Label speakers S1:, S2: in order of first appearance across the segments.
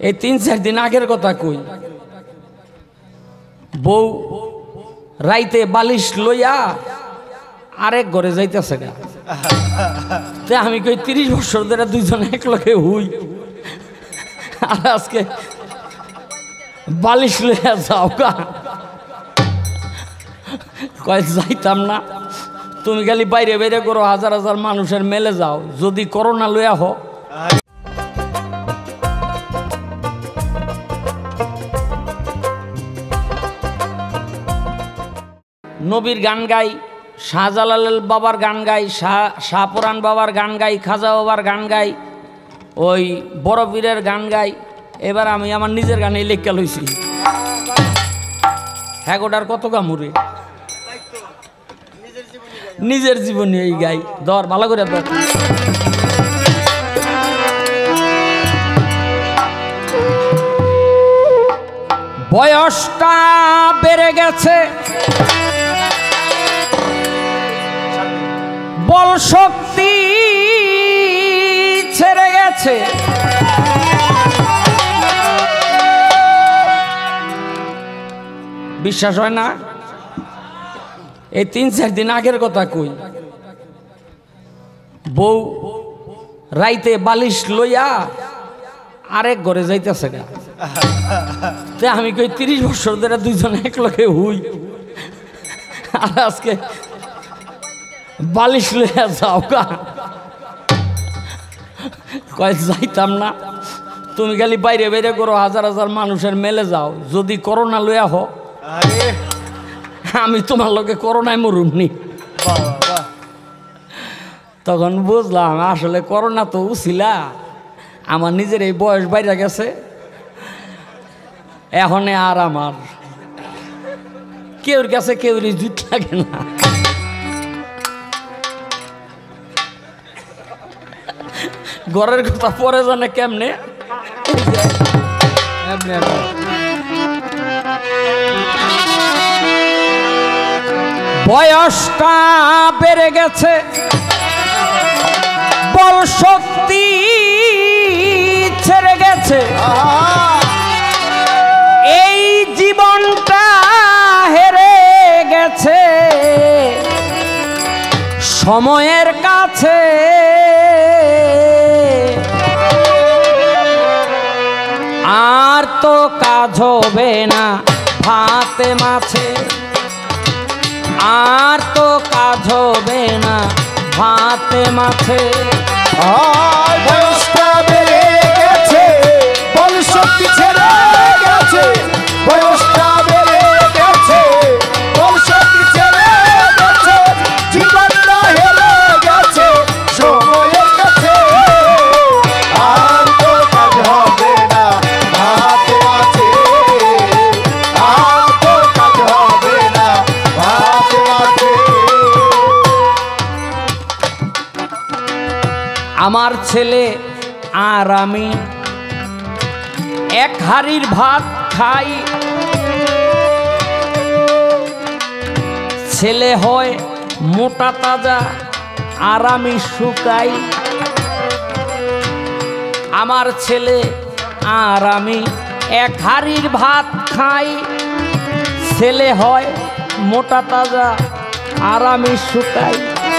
S1: এই ৩-৪ দিন আগের কথা কই, বউ রাইতে বালিশ লইয়া আরেক ঘরে যাইতেছে গা। তে আমি কই ৩০ বছর ধরে দুইজন এক লগে হুই, আর আজকে বালিশ লইয়া যাও গা। কয় যাইতাম না, তুমি খালি বাইরে বাইরে করো, হাজার হাজার মানুষের মেলে যাও, যদি করোনা লইয়া হোক। নবীর গান গাই, শাহজালাল বাবার গান গাই, শাহপুরাণ বাবার গান গাই, খাজা বাবার গান গাই, ওই বড় পীরের গান গাই। এবার আমি আমার নিজের গানে লেখা লইছি। হ্যাঁ গোটার কত গামুরে নিজের জীবনে এই গাই। ধর ভালো করে ধর। বয়সটা বেড়ে গেছে, বল শক্তি ছেড়ে গেছে, বিশ্বাস হয় না? এই ৩-৪ দিন আগের কথা কই, বউ রাইতে বালিশ লইয়া আরেক ঘরে যাইতেছে গা। তে আমি কই ৩০ বছর ধরে দুইজন এক লগে হুই, আর আজকে বালিশ লইয়া যাও গা। কয় যাইতাম না, তুমি খালি বাইরে বাইরে করো, হাজার হাজার মানুষের মেলে যাও, যদি করোনা লইয়া হোক। আমি তোমার লগে করোনায় মরুমনি। তখন বুঝলাম আসলে করোনা তো উছিলা, আমার নিজের এই বয়স বাইরে গেছে, এখন আর আমার কেউর কাছে কেউরই জুট লাগে না। ঘরের কথা পরে জানে কেমনে। বয়সটা বেড়ে গেছে, বল শক্তি ছেড়ে গেছে, এই জীবনটা হেরে গেছে সময়ের কাছে। আর তো কাজ হবে না ভাতে মাছে, আর তো কাজ হবে না ভাতে মাছে।
S2: বয়সটা বেড়ে গেছে, বল শক্তি ছেড়ে গেছে, বয়সটা বেড়ে গেছে, বল শক্তি ছেড়ে গেছে, জীবনটা হেরে গেছে সময়ের কাছে। আর তো কাজ হবে না ভাতে মাছে, আর তো কাজ হবে না ভাতে মাছে।
S1: আমার ছেলে আর আমি এক হাড়ির ভাত খাই, ছেলে হয় মোটা তাজা আর আমি শুকাই। আমার ছেলে আর আমি এক হাড়ির ভাত খাই, ছেলে হয় মোটা তাজা আর আমি শুকাই।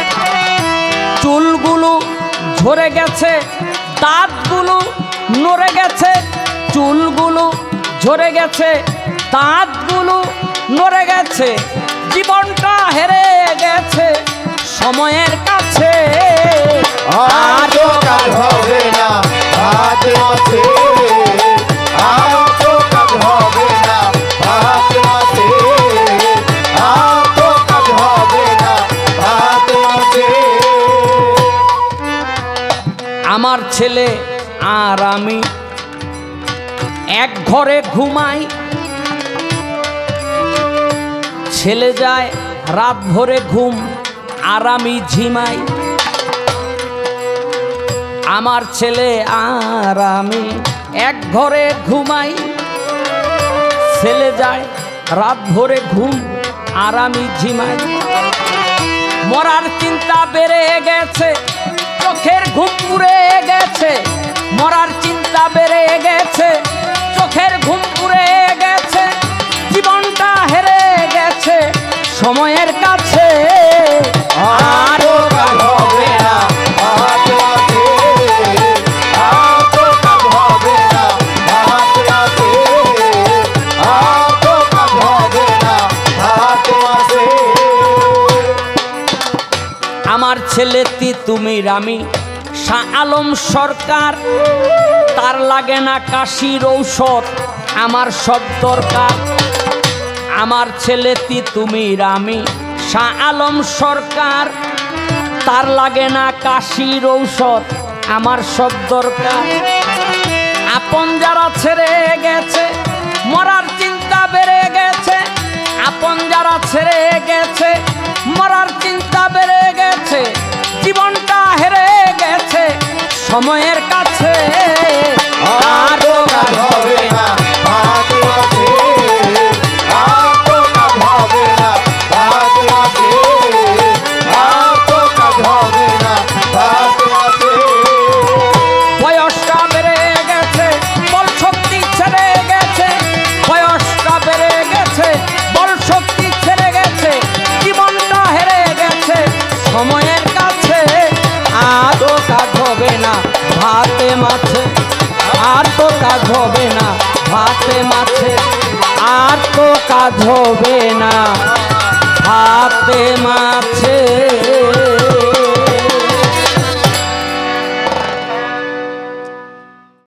S1: চুলগুলো ঝরে গেছে, দাঁতগুলো নড়ে গেছে, চুলগুলো ঝরে গেছে, দাঁতগুলো নড়ে গেছে, জীবনটা হেরে গেছে সময়ের কাছে।
S2: আর তো কাজ হবে না ভাতে মাছে, আর তো কাজ হবে না ভাতে মাছে, আর তো কাজ হবে না ভাতে মাছে।
S1: আমার ছেলে আর আমি এক ঘরে ঘুমাই, ছেলে যায় রাত ভরে ঘুম আর আমি ঝিমাই। আমার ছেলে আর আমি এক ঘরে ঘুমাই, ছেলে যায় রাত ভরে ঘুম আর আমি ঝিমাই। মরার চিন্তা বেড়ে গেছে, চোখের ঘুম পুড়ে গেছে, মরার চিন্তা বেড়ে গেছে, ছেলেতি তুমি রামি শাহ আলম সরকার, তার লাগে না কাশির ঔষধ, আমার সব দরকার। আমার ছেলেতি তুমি রামি শাহ আলম সরকার, তার লাগে না কাশির ঔষধ, আমার সব দরকার। আপন যারা ছেড়ে গেছে মরার চিন্তা বেড়ে গেছে, আপন যারা ছেড়ে গেছে মরার চিন্তা বেড়ে গেছে, জীবনটা হেরে গেছে সময়ের কাছে।
S2: আর তো কাজ হবে না, হাতে আছে। আর তো কাজ হবে না, হাতে আছে। আর তো কাজ হবে না, হাতে আছে।
S1: বয়সটা বেড়ে গেছে বল শক্তি ছেড়ে গেছে, বয়সটা বেড়ে গেছে বল শক্তি ছেড়ে গেছে, জীবনটা হেরে গেছে সময়ের কাছে। আর তো কাজ হবে না ভাতে মাছে, আর তো কাজ হবে না ভাতে মাছে, আর তো কাজ হবে না ভাতে মাছে।